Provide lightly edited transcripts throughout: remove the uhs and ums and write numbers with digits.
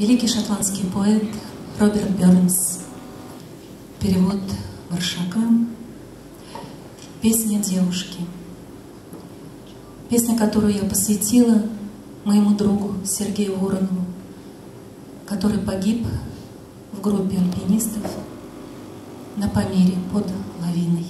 Великий шотландский поэт Роберт Бернс. Перевод Маршака. Песня девушки. Песня, которую я посвятила моему другу Сергею Воронову, который погиб в группе альпинистов на Памире под лавиной.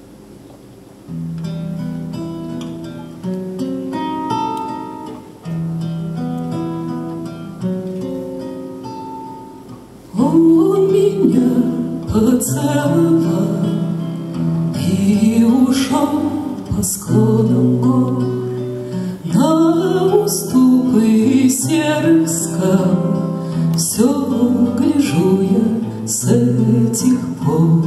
Он меня поцеловал и ушел по склонам гор на уступы серых скал. Все гляжу я с этих пор.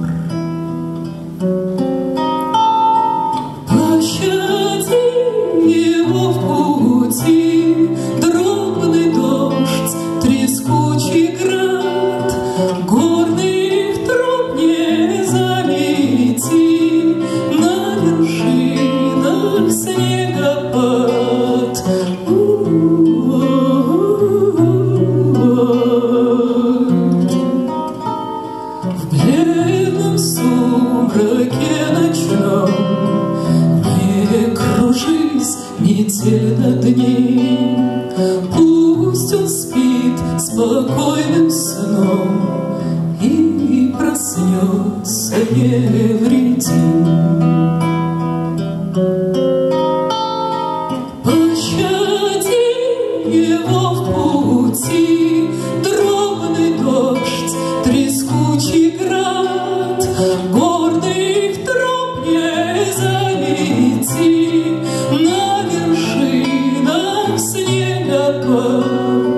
Пощади его в пути, дробный дождь, трескучий град, горных троп не замети, на вершинах снегопад. В бледном сумраке ночном не кружись, метель над ним. Пусть он спит спокойным сном и проснется невредим. Пощади его в пути, дробный дождь, трескучий град, горных троп не замети, на вершинах снегопад.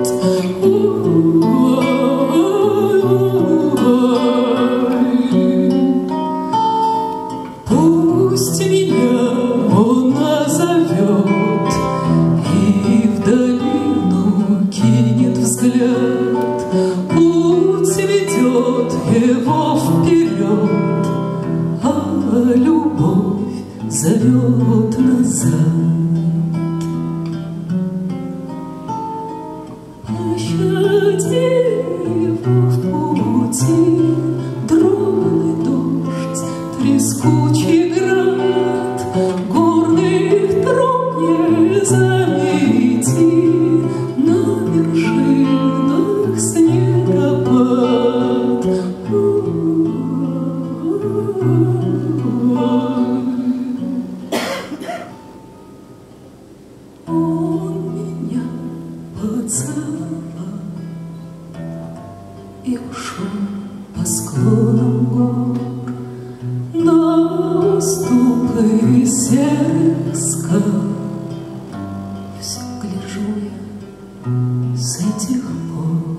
Пусть меня он назовет и в долину кинет взгляд, путь ведет его вперед, а любовь зовет назад. Пощади его в пути, дробный дождь, трескучий град, горных троп не замети, на вершинах снегопад. Он меня поцеловал и ушел по склонам гор на уступы серых скал. Все гляжу я с этих пор.